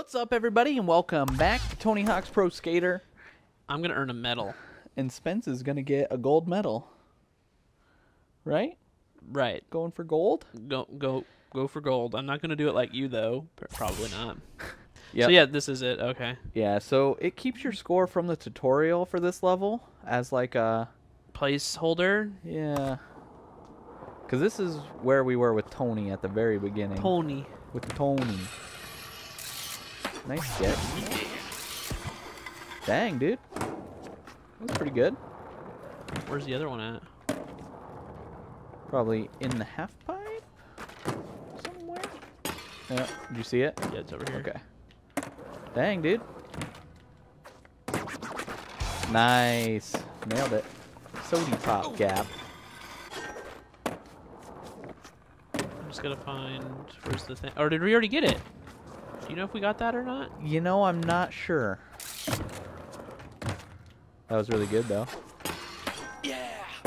What's up, everybody, and welcome back to Tony Hawk's Pro Skater. I'm gonna earn a medal. And Spence is gonna get a gold medal. Right? Right. Going for gold? Go for gold. I'm not gonna do it like you though. Probably not. Yep. So yeah, this is it. Okay. Yeah, so it keeps your score from the tutorial for this level as like a... Placeholder. Yeah. Because this is where we were with Tony at the very beginning. Tony. With Tony. Nice get. Dang, dude. That's pretty good. Where's the other one at? Probably in the half pipe? Somewhere? Yeah. Did you see it? Yeah, it's over here. Okay. Dang, dude. Nice. Nailed it. Sody pop gap. I'm just gonna find where's the thing. Or did we already get it? Do you know if we got that or not? You know, I'm not sure. That was really good, though. Yeah.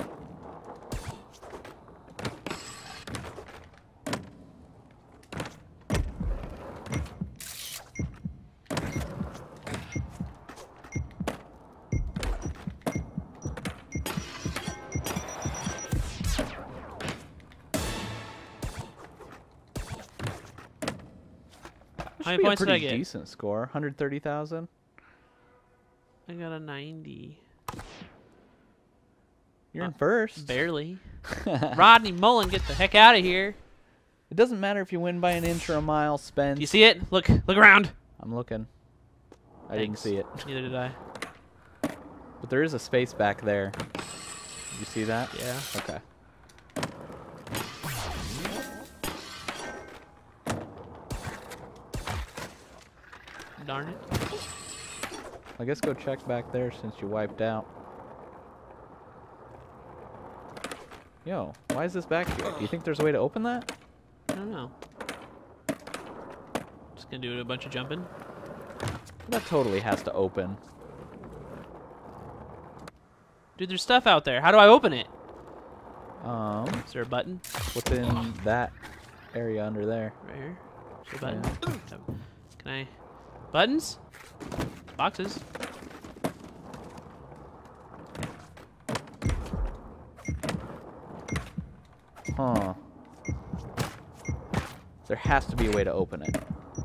How many points did I get? Decent score. 130,000. I got a 90. You're in first. Barely. Rodney Mullen, get the heck out of here. It doesn't matter if you win by an inch or a mile, Spence. Do you see it? Look around. I'm looking. I didn't Thanks. see it. Neither did I. But there is a space back there. Did you see that? Yeah. Okay. Darn it. I guess go check back there since you wiped out. Yo, why is this back here? Do you think there's a way to open that? I don't know. Just gonna do a bunch of jumping. That totally has to open. Dude, there's stuff out there. How do I open it? Is there a button? What's in that area under there? Right here. Is there a button? Can I... Buttons? Boxes. Huh. There has to be a way to open it.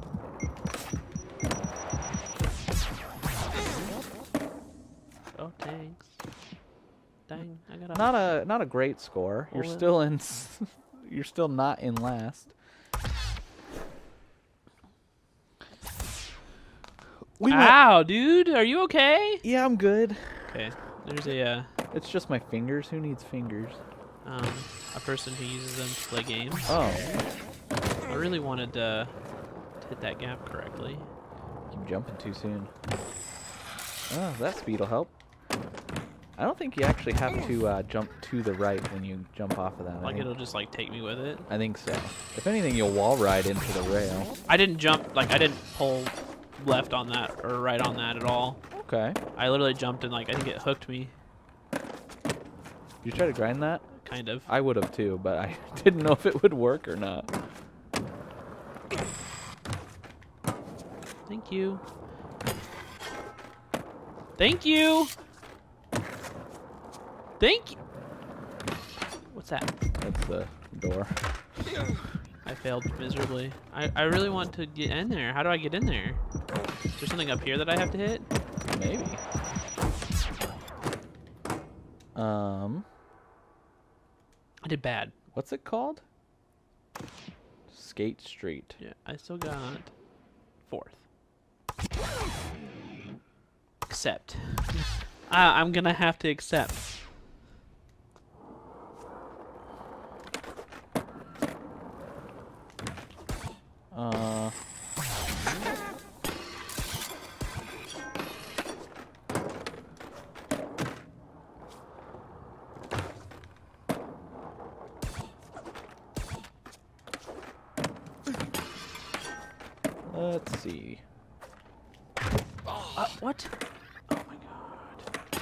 Oh, thanks. Dang, I gotta... Not a great score. You're Hold it. still in you're still not in last. Wow, dude, are you okay? Yeah, I'm good. Okay, there's a It's just my fingers. Who needs fingers? person who uses them to play games. Oh, I really wanted to hit that gap correctly. keep jumping too soon. Oh, that speed will help. I don't think you actually have to jump to the right when you jump off of that. Like it'll just like take me with it. I think so. If anything, you'll wall ride into the rail. I didn't jump, like I didn't pull left on that or right on that at all. Okay. I literally jumped and like I think it hooked me, You try to grind that? kind of. I would have too, but I didn't know if it would work or not. Thank you. Thank you. Thank you. What's that? That's the door. I failed miserably. I really want to get in there. How do I get in there? Is there something up here that I have to hit? Maybe. I did bad. What's it called? Skate Street. Yeah, I still got fourth. Accept. I'm gonna have to accept. Let's see. What? Oh my god.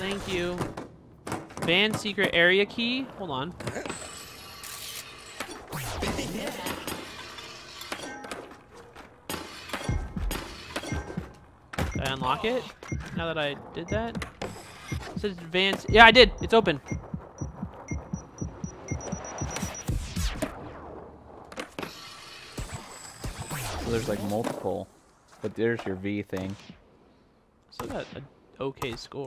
Thank you. Van secret area key. Hold on. Did I unlock it? Now that I did that? It says advanced. Yeah, I did. It's open. So there's like multiple, but there's your V thing. Still got an okay score.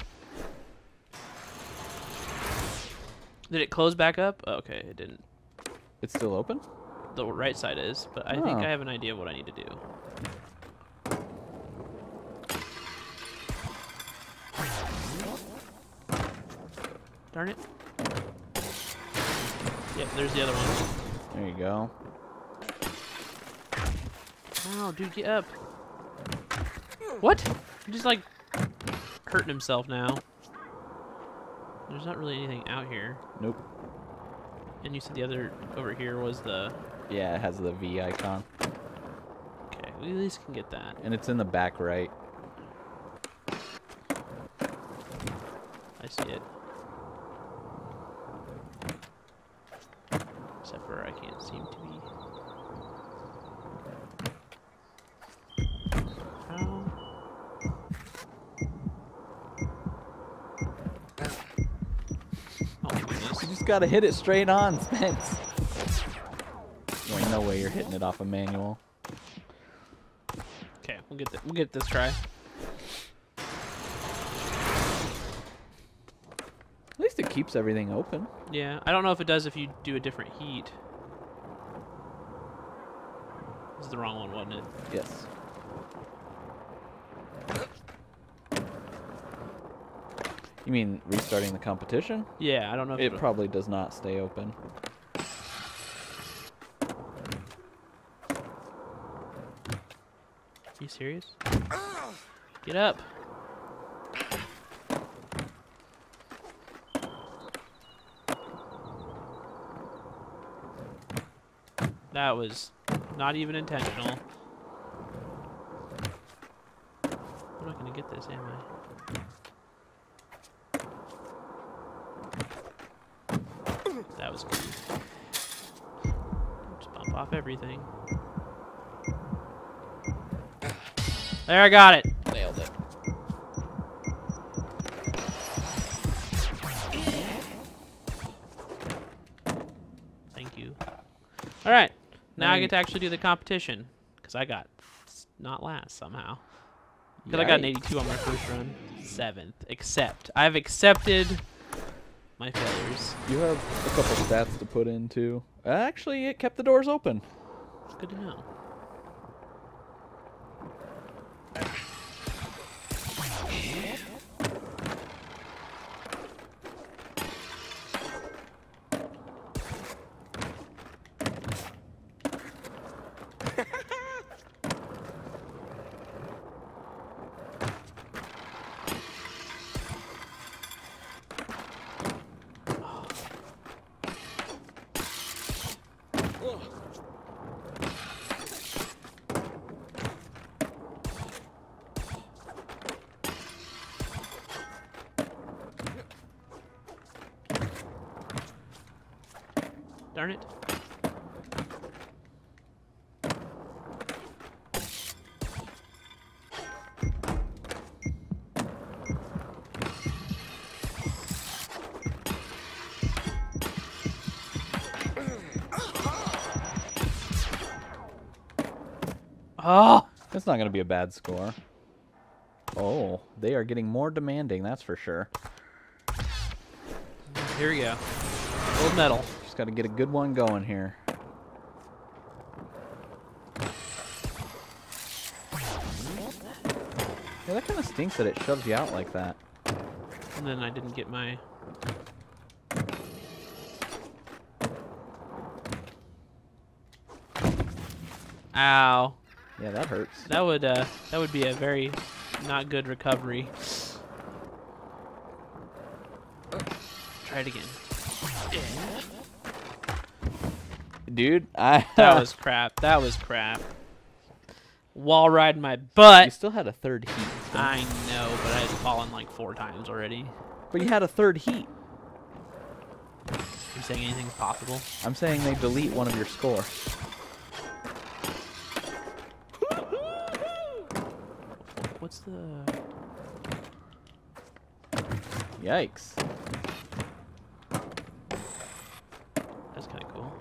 Did it close back up? Oh, okay, it didn't. It's still open? The right side is, but I think Oh. I have an idea of what I need to do. Darn it. Yep, there's the other one. There you go. Ow, dude, get up. What? He's just like hurting himself now. There's not really anything out here. Nope. And you said the other over here was the... Yeah, it has the V icon. Okay, we at least can get that. And it's in the back right. I see it. Except for I can't seem to be... How? Oh my goodness. You just gotta hit it straight on, Spence. There ain't no way you're hitting it off a manual. Okay, we'll get this try. At least it keeps everything open. Yeah, I don't know if it does if you do a different heat. This is the wrong one, wasn't it? Yes. You mean restarting the competition? Yeah, I don't know if It probably does not stay open. Are you serious? Get up. That was not even intentional. I'm not gonna get this, am I? That was good. Just bump off everything. There, I got it. Nailed it. Thank you. All right, now I Nice. get to actually do the competition because I got not last somehow. Because I got an 82 on my first run, 7th. Except I've accepted my failures. You have a couple stats to put in too. Actually, it kept the doors open. It's good to know. Darn it. Oh! That's not going to be a bad score. Oh, they are getting more demanding, that's for sure. Here we go. Gold medal. Just got to get a good one going here. Yeah, that kind of stinks that it shoves you out like that. And then I didn't get my... Ow. Yeah, that hurts. That would be a very not good recovery. Try it again. Dude, That was crap. That was crap. Wall riding my butt. You still had a third heat. I know, but I had fallen like 4 times already. But you had a third heat. You saying anything's possible? I'm saying they delete one of your score. What's the... Yikes. That's kind of cool.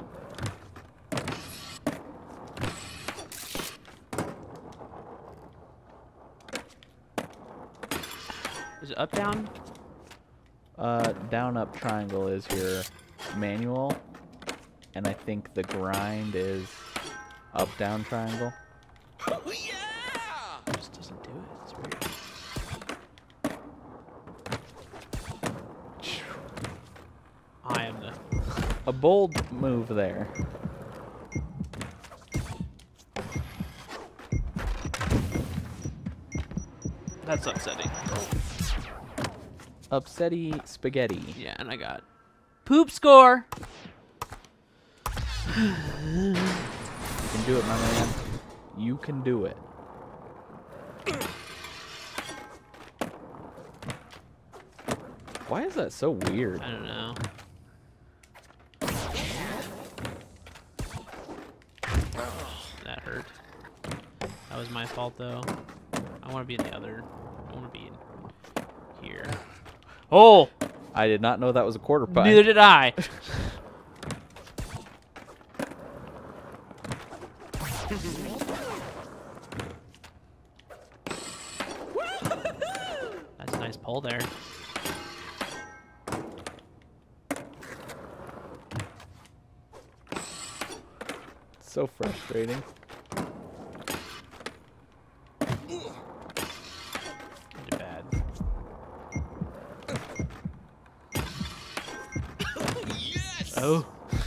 Is it up, down? Down, up, triangle is your manual. And I think the grind is up, down, triangle. It just doesn't do it. It's weird. I am the... A bold move there. That's upsetting. Upsetty spaghetti. Yeah, and I got poop score. You can do it, my man. You can do it. Why is that so weird? I don't know. That hurt. That was my fault, though. I want to be in the other. I want to be in here. Oh! I did not know that was a quarter pipe. Neither did I. That's a nice pull there. So frustrating. Too bad. Yes! Oh.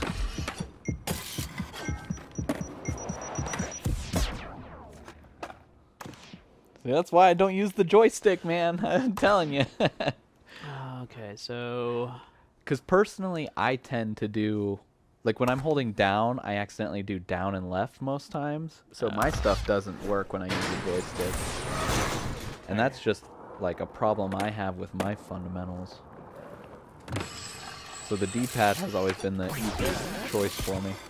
That's why I don't use the joystick, man. I'm telling you. Okay, so... Because personally, I tend to do... Like, when I'm holding down, I accidentally do down and left most times. So my stuff doesn't work when I use the joystick. And that's just, like, a problem I have with my fundamentals. So the D-pad has always been the easiest choice for me.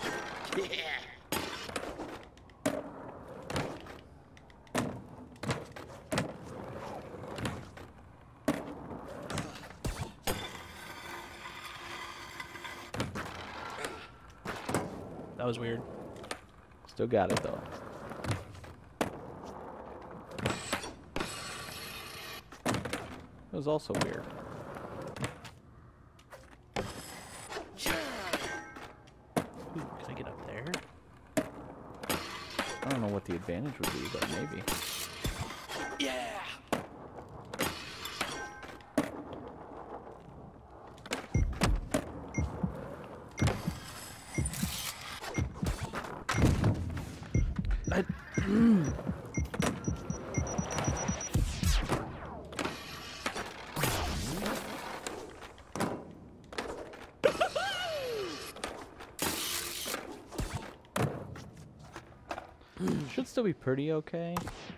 That was weird. Still got it, though. It was also weird. Ooh, can I get up there? I don't know what the advantage would be, but maybe. Yeah! Should still be pretty okay.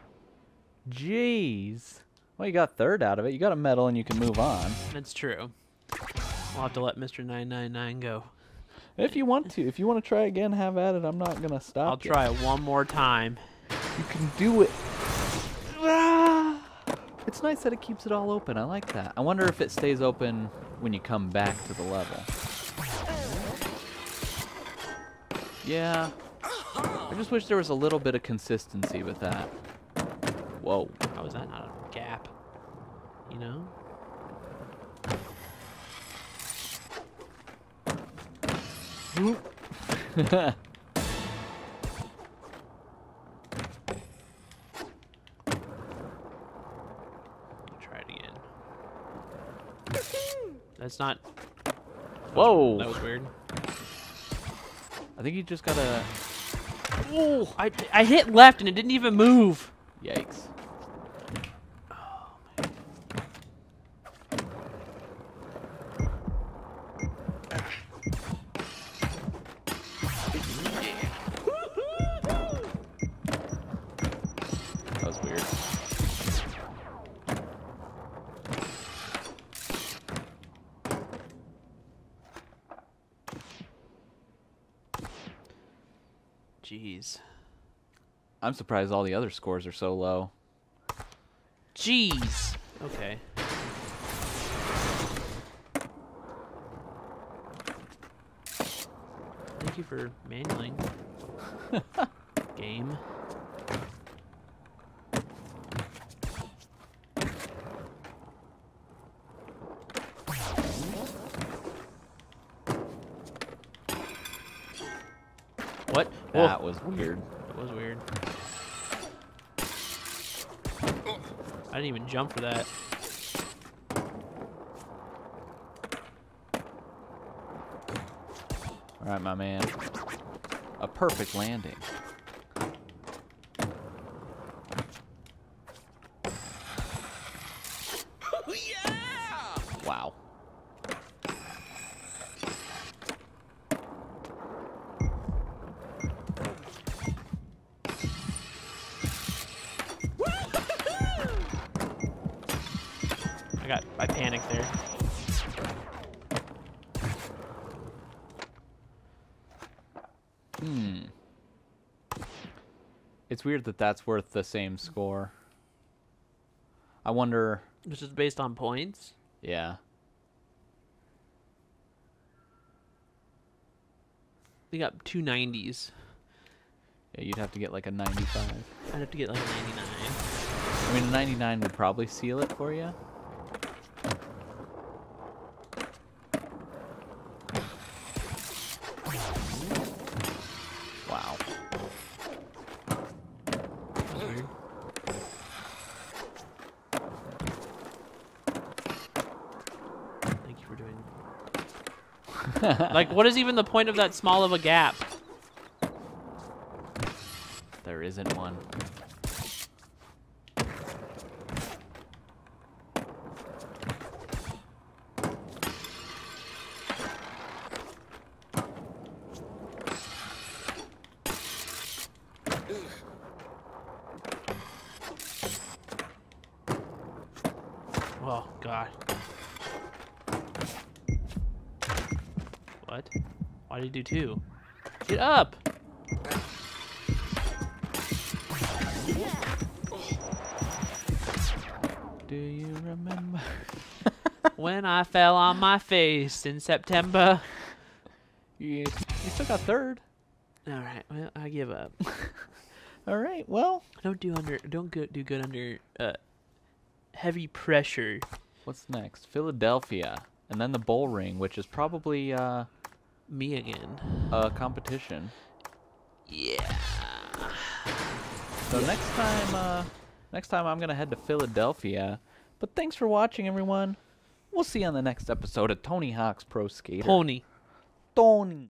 Jeez. Well, you got third out of it. You got a medal and you can move on. That's true. We'll have to let Mr. 999 go. If you want to. If you want to try again, have at it. I'm not going to stop I'll try it one more time. You can do it. It's nice that it keeps it all open. I like that. I wonder if it stays open when you come back to the level. Yeah. I just wish there was a little bit of consistency with that. Whoa. How is that not a gap? You know? Try it again. That's not... Whoa. That was weird. I think you just gotta... Oh, I hit left and it didn't even move. Yikes. That was weird. Jeez. I'm surprised all the other scores are so low. Jeez. Okay. Thank you for manualing. Game. What? That Whoa. was weird. That was weird. I didn't even jump for that. All right, my man. A perfect landing. Yeah! Wow. I panicked there. It's weird that that's worth the same score. I wonder... Which is based on points? Yeah. We got 2 90s. Yeah, you'd have to get like a 95. I'd have to get like a 99. I mean, a 99 would probably seal it for you. Wow. Weird. Thank you for doing. Like, what is even the point of that small of a gap? There isn't one. Oh, God. What? Why did you do 2? Get up! Do you remember? When I fell on my face in September. You still got third. Alright, well, I give up. All right, well. Don't do good under heavy pressure. What's next? Philadelphia. And then the Bull Ring, which is probably Me again. a competition. Yeah. So next time I'm gonna head to Philadelphia. But thanks for watching, everyone. We'll see you on the next episode of Tony Hawk's Pro Skater. Pony. Tony.